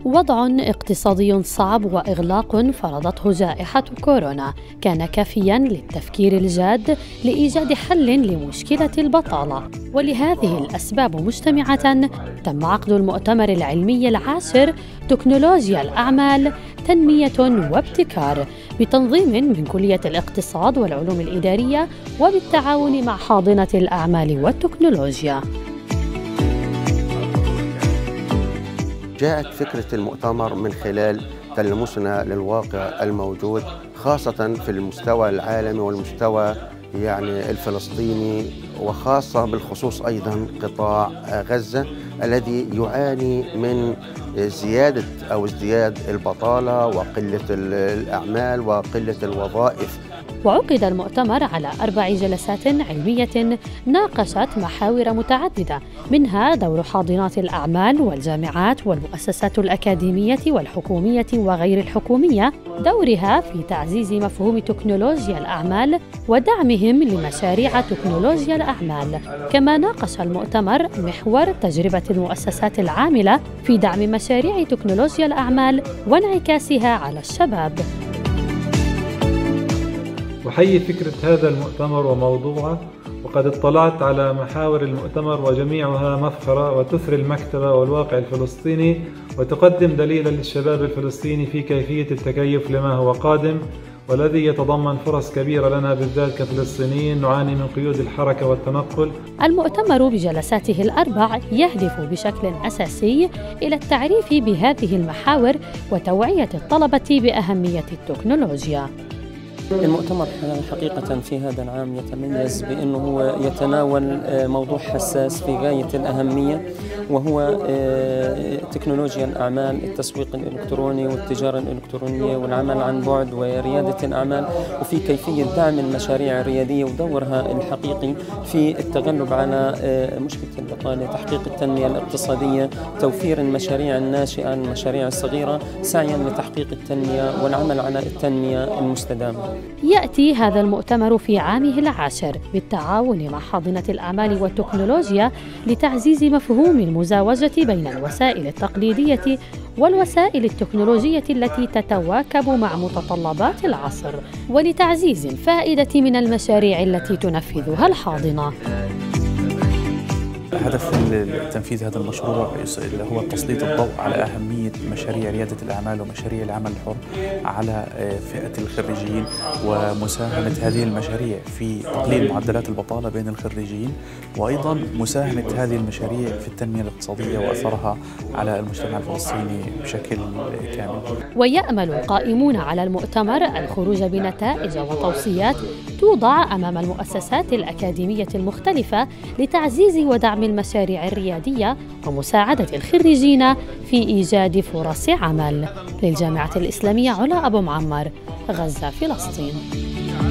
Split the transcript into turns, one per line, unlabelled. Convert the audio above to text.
وضع اقتصادي صعب وإغلاق فرضته جائحة كورونا كان كافياً للتفكير الجاد لإيجاد حل لمشكلة البطالة، ولهذه الأسباب مجتمعة تم عقد المؤتمر العلمي العاشر تكنولوجيا الأعمال تنمية وابتكار بتنظيم من كلية الاقتصاد والعلوم الإدارية وبالتعاون مع حاضنة الأعمال والتكنولوجيا.
جاءت فكرة المؤتمر من خلال تلمسنا للواقع الموجود خاصة في المستوى العالمي والمستوى الفلسطيني، وخاصة بالخصوص أيضا قطاع غزة الذي يعاني من ازدياد البطالة وقلة الأعمال وقلة الوظائف.
وعقد المؤتمر على 4 جلسات علمية ناقشت محاور متعددة، منها دور حاضنات الأعمال والجامعات والمؤسسات الأكاديمية والحكومية وغير الحكومية، دورها في تعزيز مفهوم تكنولوجيا الأعمال ودعمهم لمشاريع تكنولوجيا الأعمال. كما ناقش المؤتمر محور تجربة المؤسسات العاملة في دعم مشاريع تكنولوجيا الأعمال وانعكاسها على الشباب.
أحيي فكرة هذا المؤتمر وموضوعه، وقد اطلعت على محاور المؤتمر وجميعها مفخرة وتثري المكتبة والواقع الفلسطيني وتقدم دليلا للشباب الفلسطيني في كيفية التكيف لما هو قادم، والذي يتضمن فرص كبيرة لنا بالذات كفلسطينيين نعاني من قيود الحركة والتنقل.
المؤتمر بجلساته الأربع يهدف بشكل أساسي إلى التعريف بهذه المحاور وتوعية الطلبة بأهمية التكنولوجيا.
المؤتمر حقيقة في هذا العام يتميز بأنه هو يتناول موضوع حساس في غاية الأهمية، وهو تكنولوجيا الأعمال، التسويق الإلكتروني والتجارة الإلكترونية والعمل عن بعد وريادة الأعمال، وفي كيفية دعم المشاريع الريادية ودورها الحقيقي في التغلب على مشكلة البطالة، تحقيق التنمية الاقتصادية، توفير المشاريع الناشئة المشاريع الصغيرة سعيا لتحقيق التنمية والعمل على التنمية المستدامة.
يأتي هذا المؤتمر في عامه العاشر بالتعاون مع حاضنة الأعمال والتكنولوجيا لتعزيز مفهوم المزاوجة بين الوسائل التقليدية والوسائل التكنولوجية التي تتواكب مع متطلبات العصر، ولتعزيز الفائدة من المشاريع التي تنفذها الحاضنة.
هدف تنفيذ هذا المشروع هو تسليط الضوء على أهمية مشاريع ريادة الأعمال ومشاريع العمل الحر على فئة الخريجين، ومساهمة هذه المشاريع في تقليل معدلات البطالة بين الخريجين، وأيضا مساهمة هذه المشاريع في التنمية الاقتصادية وأثرها على المجتمع الفلسطيني بشكل كامل.
ويأمل القائمون على المؤتمر الخروج بنتائج وتوصيات توضع أمام المؤسسات الأكاديمية المختلفة لتعزيز ودعم المشاريع الريادية ومساعدة الخريجين في إيجاد فرص عمل. للجامعة الإسلامية علا أبو معمر، غزة، فلسطين.